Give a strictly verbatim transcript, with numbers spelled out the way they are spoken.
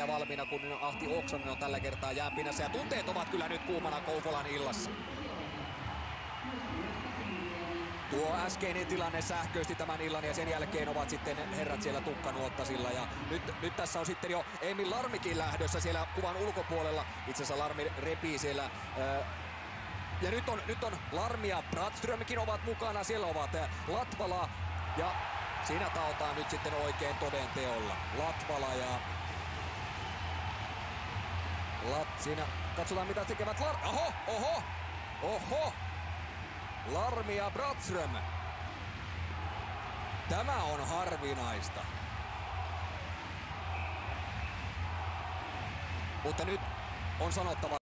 siinä valmiina, kun Ahti Oksanen on tällä kertaa jäänpinässä. Ja tunteet ovat kyllä nyt kuumana Kouvolan illassa. Tuo äskeinen tilanne sähköisti tämän illan ja sen jälkeen ovat sitten herrat siellä tukkanuottasilla. Ja nyt, nyt tässä on sitten jo Emil Larmikin lähdössä siellä kuvan ulkopuolella. Itse asiassa Larmi repii siellä. Ja nyt on, nyt on Larmi ja Bratströmkin ovat mukana. Siellä ovat Latvala ja siinä taotaan nyt sitten oikein toden teolla. Latvala ja Lat, siinä katsotaan mitä tekevät Lar... Oho, oho, oho! Larmi ja Bratström. Tämä on harvinaista. Mutta nyt on sanottava